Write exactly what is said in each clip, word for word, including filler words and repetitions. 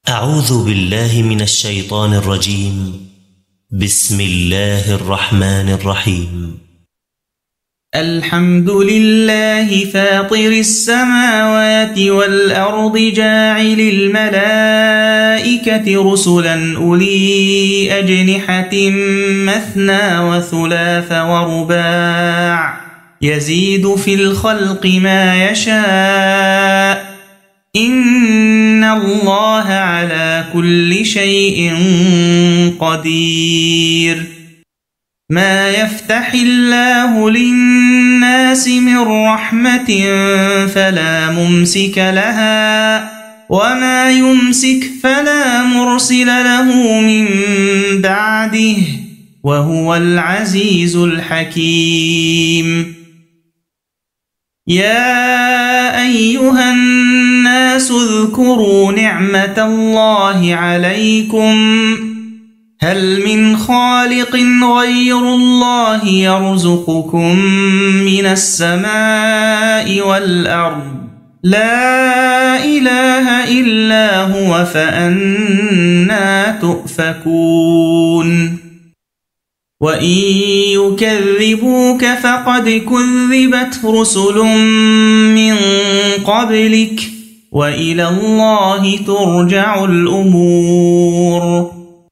أعوذ بالله من الشيطان الرجيم. بسم الله الرحمن الرحيم. الحمد لله فاطر السماوات والأرض جاعل الملائكة رسلا أولي أجنحة مثنى وثلاث ورباع يزيد في الخلق ما يشاء إن الله على كل شيء قدير. ما يفتح الله للناس من رحمة فلا ممسك لها وما يمسك فلا مرسل له من بعده وهو العزيز الحكيم. يا أيها الناس اذكروا نعمة الله عليكم هل من خالق غير الله يرزقكم من السماء والأرض لا إله إلا هو فأنى تؤفكون. وإن يكذبوك فقد كذبت رسل من قبلك وإلى الله ترجع الأمور.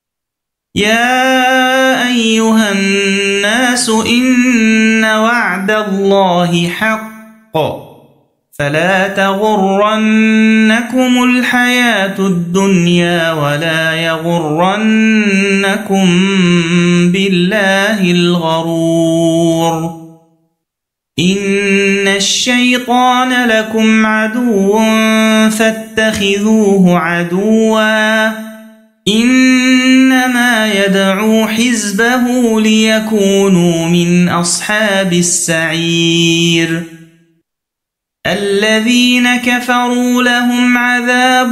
يا أيها الناس إن وعد الله حق فلا تغرنكم الحياة الدنيا ولا يغرنكم بالله الغرور. إن الشيطان لكم عدو فاتخذوه عدوا إنما يدعو حزبه ليكونوا من أصحاب السعير. الذين كفروا لهم عذاب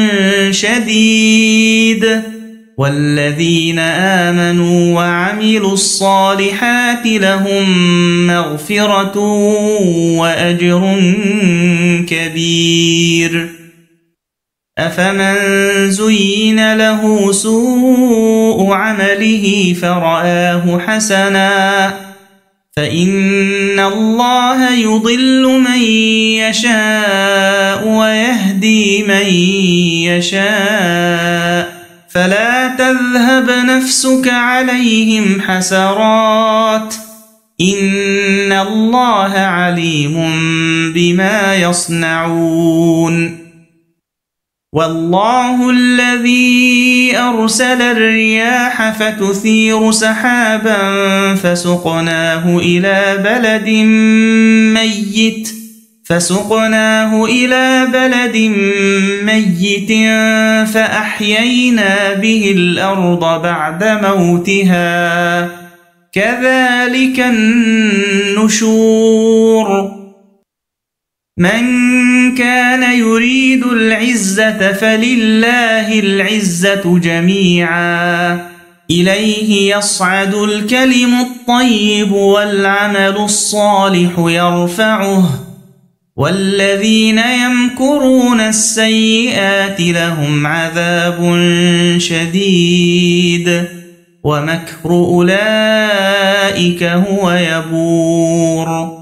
شديد والذين آمنوا وعملوا الصالحات لهم مغفرة وأجر كبير. أفمن زين له سوء عمله فرآه حسنا فإن الله يضل من يشاء ويهدي من يشاء فلا تذهب نفسك عليهم حسرات إن الله عليم بما يصنعون. والله الذي أرسل الرياح فتثير سحابا فسقناه إلى بلد ميت فسقناه إلى بلد ميت فأحيينا به الأرض بعد موتها كذلك النشور. من كان يريد العزة فلله العزة جميعا إليه يصعد الكلم الطيب والعمل الصالح يرفعه والذين يمكرون السيئات لهم عذاب شديد ومكر أولئك هو يبور.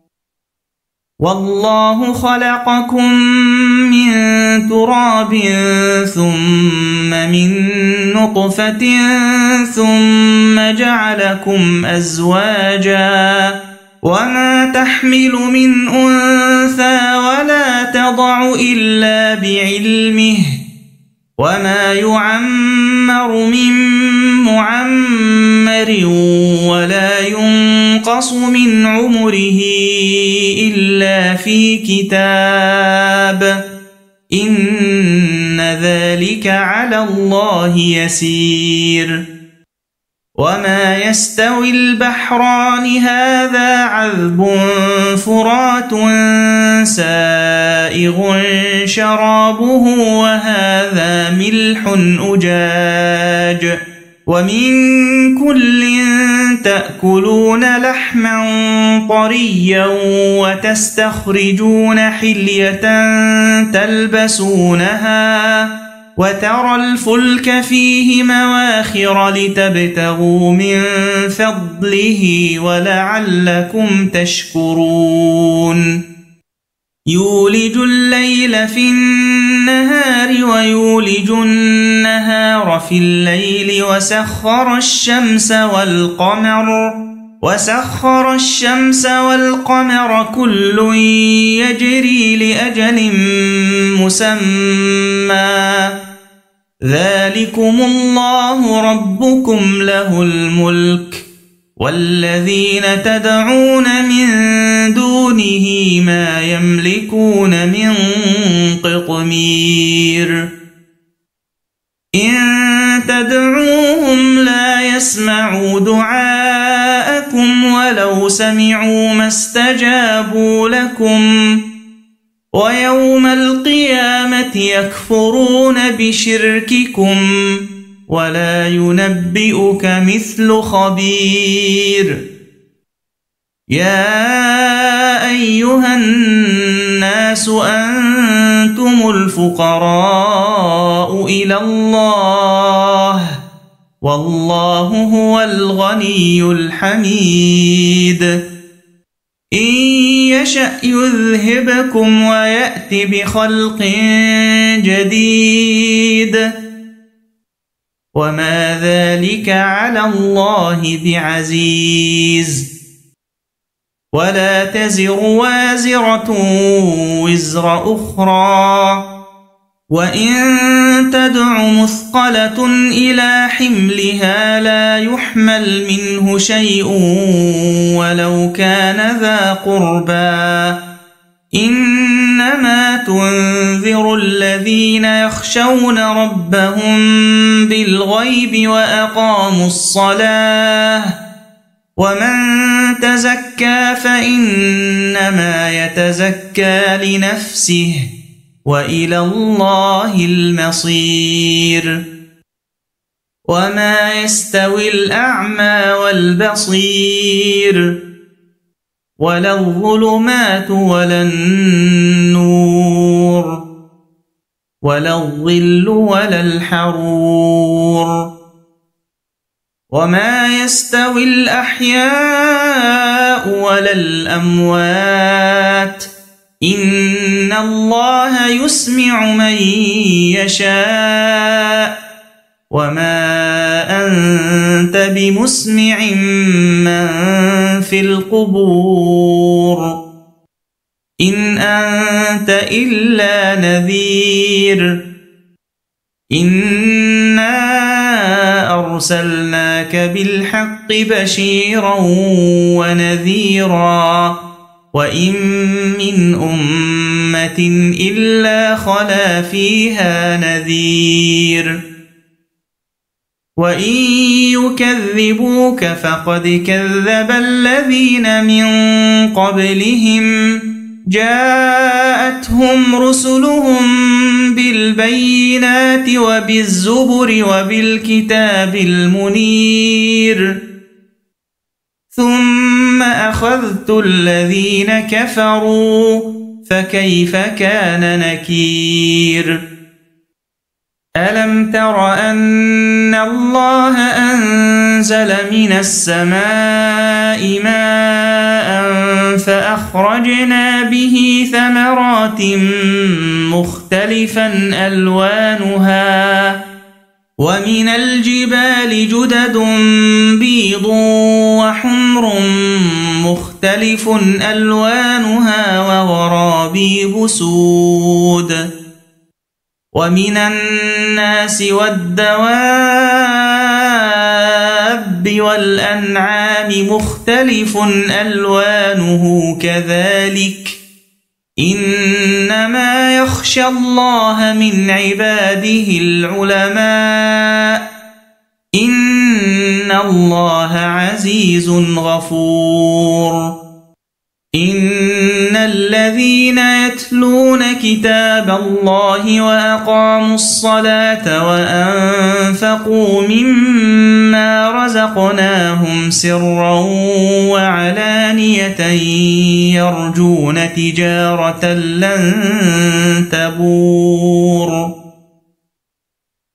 والله خلقكم من تراب ثم من نطفة ثم جعلكم أزواجا وما تحمل من أنثى ولا تضع إلا بعلمه وما يعمر من معمر ولا ينقص من عمره إلا في كتاب إن ذلك على الله يسير. وما يستوي البحران هذا عذب فرات سائغ شرابه وهذا ملح أجاج ومن كل تأكلون لحما طريا وتستخرجون حلية تلبسونها وترى الفلك فيه مواخر لتبتغوا من فضله ولعلكم تشكرون يولج الليل في النهار ويولج النهار في الليل وسخر الشمس والقمر وسخر الشمس والقمر كل يجري لأجل مسمى ذلكم الله ربكم له الملك والذين تدعون من دونه ما يملكون من قطمير إن تدعوهم لا يسمعوا دعاءكم ولو سمعوا ما استجابوا لكم ويوم القيامة يكفرون بشرككم ولا ينبئك مثل خبير يا أيها الناس أنتم الفقراء إلى الله والله هو الغني الحميد إن يشأ يذهبكم ويأت بخلق جديد وما ذلك على الله بعزيز ولا تزر وازرة وزر أخرى وإن تدع مثقلة إلى حملها لا يحمل منه شيء ولو كان ذا قربى إنما تنذر الذين يخشون ربهم بالغيب وأقاموا الصلاة ومن تزكى فإنما يتزكى لنفسه وإلى الله المصير وما يستوي الأعمى والبصير ولا الظلمات ولا النور ولا الظل ولا الحرور وما يستوي الأحياء ولا الأموات إن الله يسمع من يشاء وما أنت بمسمع من في القبور إن أنت إلا نذير إنا أرسلناك بالحق بشيرا ونذيرا وإن من أمة إلا خلا فيها نذير وإن يكذبوك فقد كذب الذين من قبلهم جاءتهم رسلهم بالبينات وبالزبر وبالكتاب المنير ثم أخذت الذين كفروا فكيف كان نكير ألم تر أن الله أنزل من السماء ماء فأخرجنا به ثمرات مختلفا ألوانها ومن الجبال جدد بيض وحمر مختلف ألوانها وغرابيب سود ومن الناس والدواب والأنعام مختلف ألوانه كذلك إنما يخشى الله من عباده العلماء إن الله عزيز غفور إن الذين يتلون كتاب الله وأقاموا الصلاة وأنفقوا مما رزقناهم سرا وعلانية يرجون تجارة لن تبور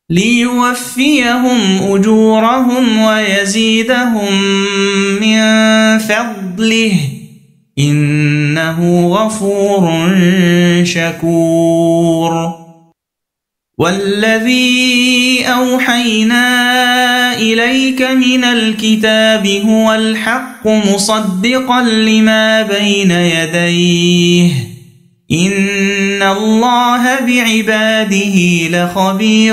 ليوفيهم أجورهم ويزيدهم من فضله إنه غفور شكور. والذي أوحينا إليك من الكتاب هو الحق مصدقا لما بين يديه إن الله بعباده لخبير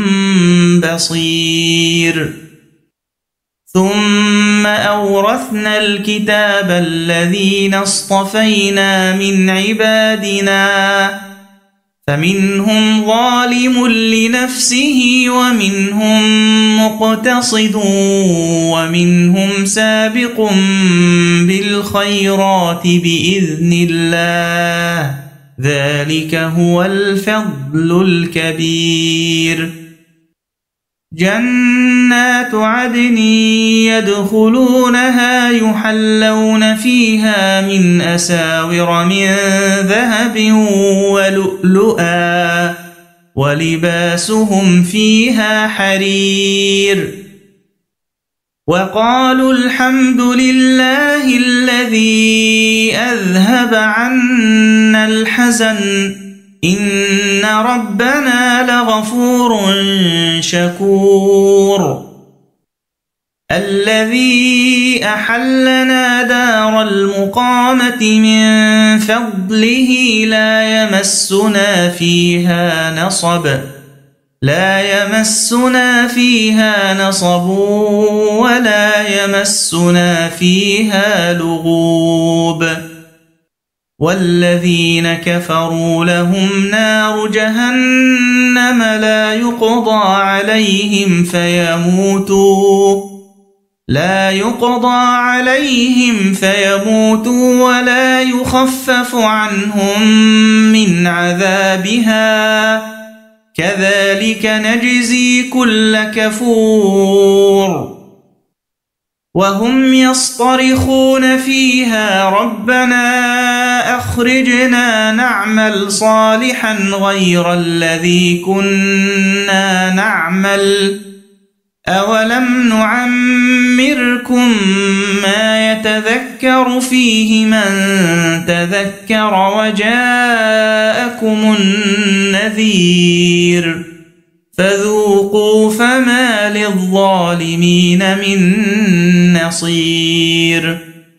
بصير. ثم أورثنا الكتاب الذين اصطفينا من عبادنا فمنهم ظالم لنفسه ومنهم مقتصد ومنهم سابق بالخيرات بإذن الله ذلك هو الفضل الكبير. جنات عدن يدخلونها يحلون فيها من أساور من ذهب ولؤلؤا ولباسهم فيها حرير. وقالوا الحمد لله الذي أذهب عنا الحزن إن ربنا لغفور شكور. الذي أحلنا دار المقامة من فضله لا يمسنا فيها نصب لا يمسنا فيها نصب ولا يمسنا فيها لغوب. والذين كفروا لهم نار جهنم لا يقضى عليهم فيموتوا لا يقضى عليهم فيموتوا ولا يخفف عنهم من عذابها كذلك نجزي كل كفور. وهم يصطرخون فيها ربنا أخرجنا نعمل صالحا غير الذي كنا نعمل أولم نعمركم ما يتذكر فيه من تذكر وجاءكم النذير فذوقوا فما للظالمين من نصير.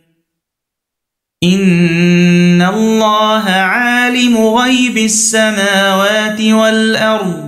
إن الله عالم غيب السماوات والأرض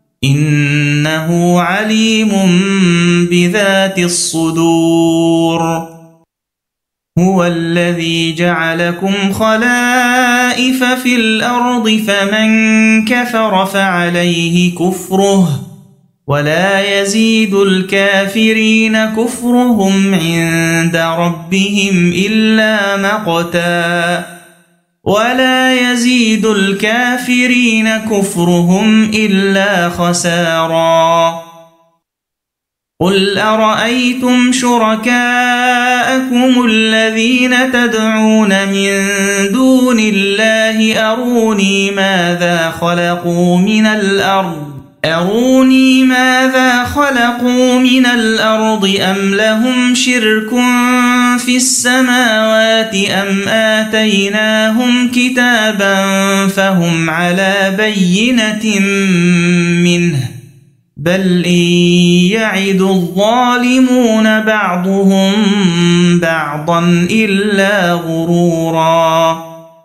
إنه عليم بذات الصدور. هو الذي جعلكم خلائف في الأرض فمن كفر فعليه كفره ولا يزيد الكافرين كفرهم عند ربهم إلا مقتا ولا يزيد الكافرين كفرهم إلا خسارا. قل أرأيتم شركاءكم الذين تدعون من دون الله أروني ماذا خلقوا من الأرض أروني ماذا خلقوا من الأرض أم لهم شرك في السماوات أم آتيناهم كتابا فهم على بينة منه بل إن يعد الظالمون بعضهم بعضا إلا غرورا.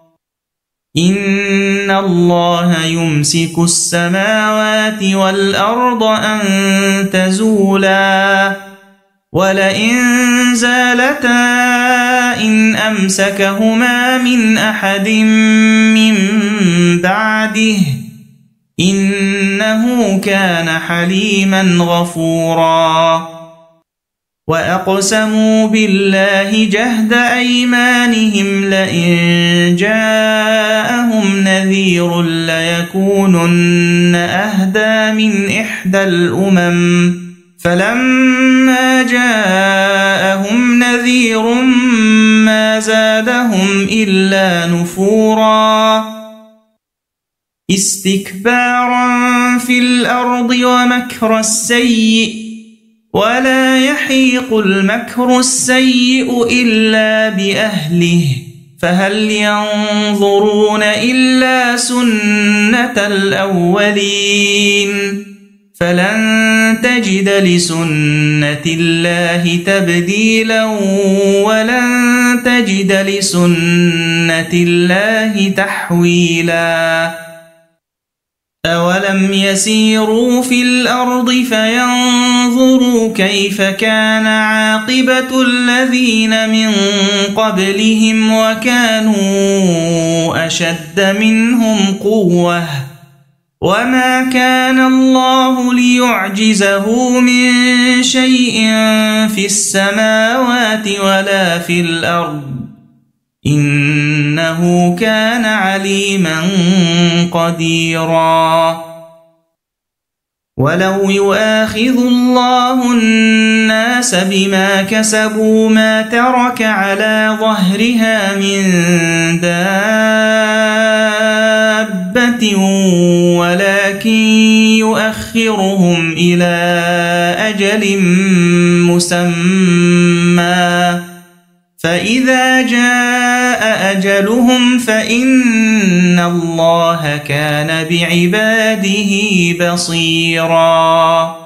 إن الله يمسك السماوات والأرض أن تزولا ولئن زالتا إن أمسكهما من أحد من بعده إنه كان حليما غفورا. وأقسموا بالله جهد أيمانهم لئن جاءهم نذير ليكونن أهدى من إحدى الأمم فلما جاءهم نذير ما زادهم إلا نفورا استكبارا في الأرض ومكر السيء ولا يحيق المكر السيء إلا بأهله فهل ينظرون إلا سنة الأولين فلن تجد لسنة الله تبديلا ولن تجد لسنة الله تحويلا أولم يسيروا في الأرض فينظروا كيف كان عاقبة الذين من قبلهم وكانوا أشد منهم قوة وما كان الله ليعجزه من شيء في السماوات ولا في الأرض إنه كان عليما قديرا ولو يؤاخذ الله الناس بما كسبوا ما ترك على ظهرها من دابة ولكن يؤخرهم إلى أجل مسمى فإذا جاء أجلهم فإن الله كان بعباده بصيراً